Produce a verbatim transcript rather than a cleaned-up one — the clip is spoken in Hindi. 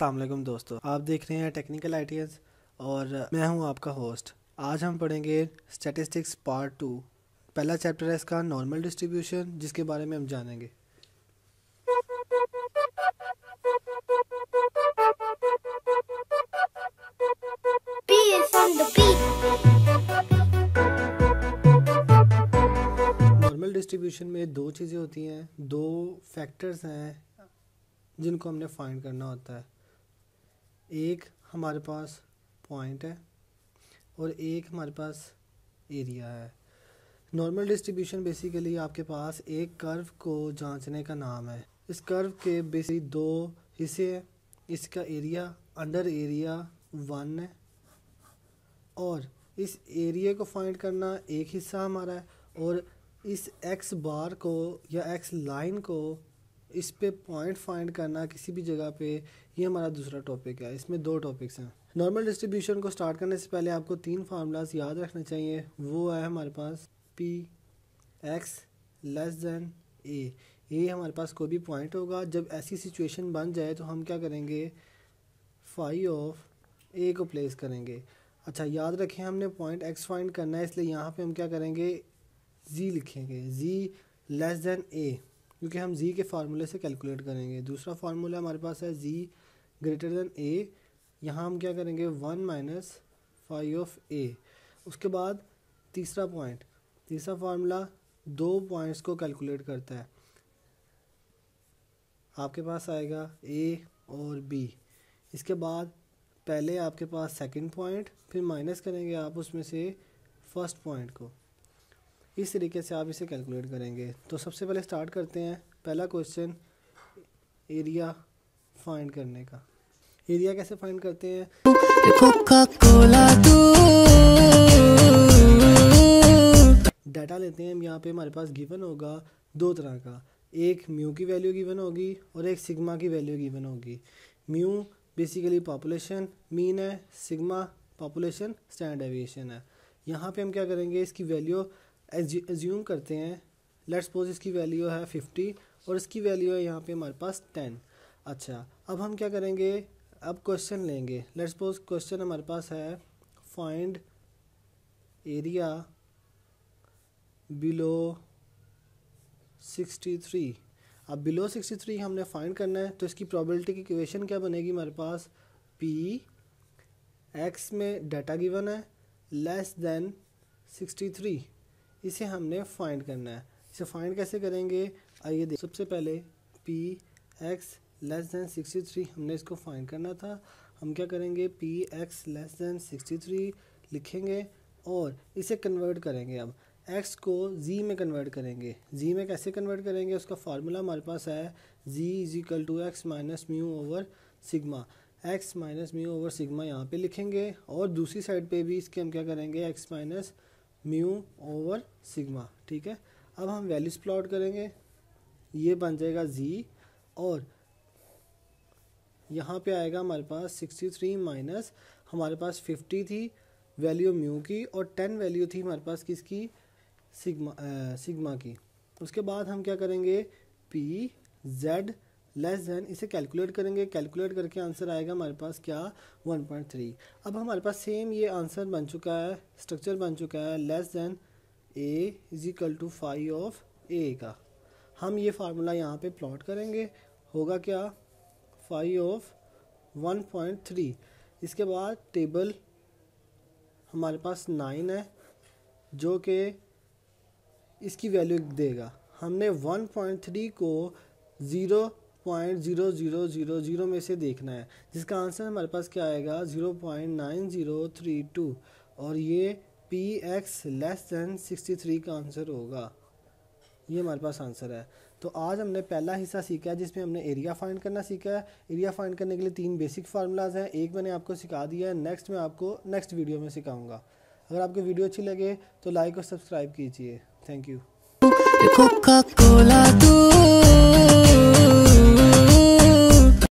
अस्सलाम वालेकुम दोस्तों, आप देख रहे हैं टेक्निकल आइडियाज़ और मैं हूं आपका होस्ट। आज हम पढ़ेंगे स्टैटिस्टिक्स पार्ट टू। पहला चैप्टर है इसका नॉर्मल डिस्ट्रीब्यूशन, जिसके बारे में हम जानेंगे। नॉर्मल डिस्ट्रीब्यूशन में दो चीज़ें होती हैं, दो फैक्टर्स हैं जिनको हमने फाइंड करना होता है। एक हमारे पास पॉइंट है और एक हमारे पास एरिया है। नॉर्मल डिस्ट्रीब्यूशन बेसिकली आपके पास एक कर्व को जांचने का नाम है। इस कर्व के बेसिकली दो हिस्से हैं। इसका एरिया अंडर एरिया वन है और इस एरिया को फाइंड करना एक हिस्सा हमारा है, और इस एक्स बार को या एक्स लाइन को इस पे पॉइंट फाइंड करना किसी भी जगह पे, ये हमारा दूसरा टॉपिक है। इसमें दो टॉपिक्स हैं। नॉर्मल डिस्ट्रीब्यूशन को स्टार्ट करने से पहले आपको तीन फार्मूलाज याद रखने चाहिए। वो है हमारे पास P X less than A. A हमारे पास कोई भी पॉइंट होगा। जब ऐसी सिचुएशन बन जाए तो हम क्या करेंगे, फाई ऑफ ए को प्लेस करेंगे। अच्छा, याद रखें हमने पॉइंट एक्स फाइंड करना है, इसलिए यहाँ पे हम क्या करेंगे, जी लिखेंगे, जी लेस दैन ए, क्योंकि हम जी के फार्मूले से कैलकुलेट करेंगे। दूसरा फार्मूला हमारे पास है जी ग्रेटर दैन ए। यहाँ हम क्या करेंगे, one minus five of A. उसके बाद तीसरा पॉइंट, तीसरा फार्मूला दो पॉइंट्स को कैलकुलेट करता है। आपके पास आएगा ए और बी। इसके बाद पहले आपके पास सेकंड पॉइंट, फिर माइनस करेंगे आप उसमें से फर्स्ट पॉइंट को। इस तरीके से आप इसे कैलकुलेट करेंगे। तो सबसे पहले स्टार्ट करते हैं। पहला क्वेश्चन, एरिया फाइंड करने का। एरिया कैसे फाइंड करते हैं, डाटा लेते हैं हम। यहाँ पे हमारे पास गिवन होगा दो तरह का, एक म्यू की वैल्यू गिवन होगी और एक सिग्मा की वैल्यू गिवन होगी। म्यू बेसिकली पॉपुलेशन मीन है, सिग्मा पॉपुलेशन स्टैंडर्ड डेविएशन है। यहाँ पे हम क्या करेंगे, इसकी वैल्यू एज्यूम करते हैं। लेट्स सपोज इसकी वैल्यू है फिफ्टी और इसकी वैल्यू है यहाँ पे हमारे पास टेन। अच्छा, अब हम क्या करेंगे, अब क्वेश्चन लेंगे। लेट्स सपोज क्वेश्चन हमारे पास है find area below sixty three. अब बिलो सिक्सटी थ्री हमने फाइंड करना है, तो इसकी प्रोबेबिलिटी की इक्वेशन क्या बनेगी हमारे पास, पी एक्स में डाटा गिवन है लेस देन सिक्सटी थ्री। इसे हमने फाइंड करना है। इसे फाइंड कैसे करेंगे, आइए देख। सबसे पहले P X less than sixty three हमने इसको फाइंड करना था। हम क्या करेंगे, P X less than sixty three लिखेंगे और इसे कन्वर्ट करेंगे। अब x को z में कन्वर्ट करेंगे। z में कैसे कन्वर्ट करेंगे, उसका फार्मूला हमारे पास है z is equal to X minus mu over sigma. x minus mu over sigma यहाँ पे लिखेंगे और दूसरी साइड पे भी इसके हम क्या करेंगे, x minus mu over sigma. ठीक है, अब हम वैल्यूज प्लॉट करेंगे। ये बन जाएगा z और यहाँ पे आएगा हमारे पास सिक्सटी थ्री माइनस हमारे पास फिफ्टी थी वैल्यू म्यू की और टेन वैल्यू थी हमारे पास किसकी, सिग्मा आ, सिग्मा की। उसके बाद हम क्या करेंगे, पी जेड लेस दैन, इसे कैलकुलेट करेंगे। कैलकुलेट करके आंसर आएगा हमारे पास क्या, वन पॉइंट थ्री। अब हमारे पास सेम ये आंसर बन चुका है, स्ट्रक्चर बन चुका है less than A is equal to five of A का। हम ये फार्मूला यहाँ पे प्लॉट करेंगे, होगा क्या, five of one point three. इसके बाद टेबल हमारे पास नाइन है जो कि इसकी वैल्यू देगा। हमने वन पॉइंट थ्री को zero point zero zero zero zero में से देखना है, जिसका आंसर हमारे पास क्या आएगा, zero point nine zero three two, और ये P X less than sixty three का आंसर होगा। ये हमारे पास आंसर है। तो आज हमने पहला हिस्सा सीखा है जिसमें हमने एरिया फाइंड करना सीखा है। एरिया फाइंड करने के लिए तीन बेसिक फार्मूलाज हैं, एक मैंने आपको सिखा दिया है, नेक्स्ट मैं आपको नेक्स्ट वीडियो में सिखाऊंगा। अगर आपको वीडियो अच्छी लगे तो लाइक और सब्सक्राइब कीजिए। Thank you.